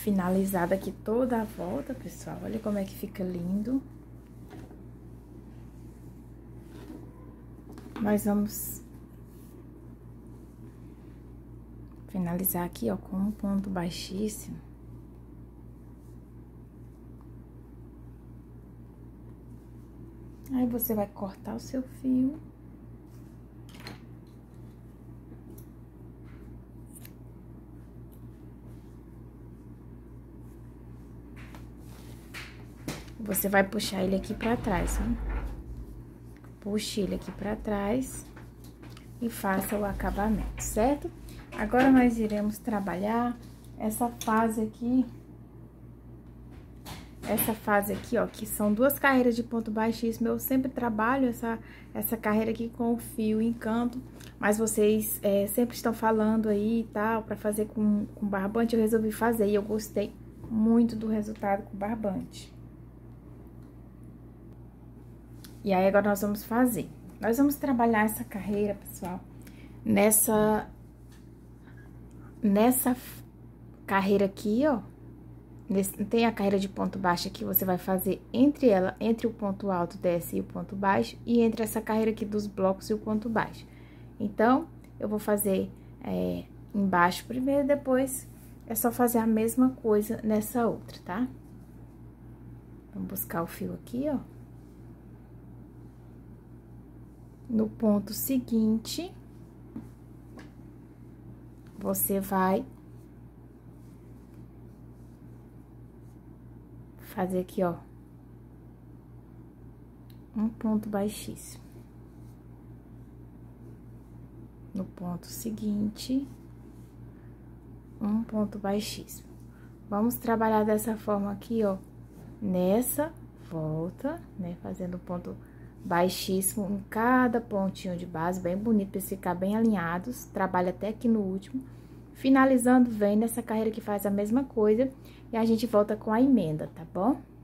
finalizada aqui toda a volta, pessoal. Olha como é que fica lindo. Nós vamos finalizar aqui, ó, com um ponto baixíssimo. Aí, você vai cortar o seu fio. Você vai puxar ele aqui pra trás, ó. Puxe ele aqui pra trás e faça o acabamento, certo? Agora, nós iremos trabalhar essa fase aqui. Essa fase aqui, ó, que são 2 carreiras de ponto baixíssimo. Eu sempre trabalho essa carreira aqui com o fio em canto, mas vocês sempre estão falando aí e tal, pra fazer com barbante. Eu resolvi fazer e eu gostei muito do resultado com barbante. E aí, agora nós vamos fazer. Nós vamos trabalhar essa carreira, pessoal, nessa carreira aqui, ó. Tem a carreira de ponto baixo aqui, você vai fazer entre o ponto alto dessa e o ponto baixo, e entre essa carreira aqui dos blocos e o ponto baixo. Então, eu vou fazer embaixo primeiro, depois é só fazer a mesma coisa nessa outra, tá? Vamos buscar o fio aqui, ó. No ponto seguinte, você vai fazer aqui, ó, um ponto baixíssimo. No ponto seguinte, um ponto baixíssimo. Vamos trabalhar dessa forma aqui, ó, nessa volta, né, fazendo ponto baixíssimo em cada pontinho de base, bem bonito, pra eles ficar bem alinhados. Trabalha até aqui no último. Finalizando, vem nessa carreira que faz a mesma coisa e a gente volta com a emenda, tá bom?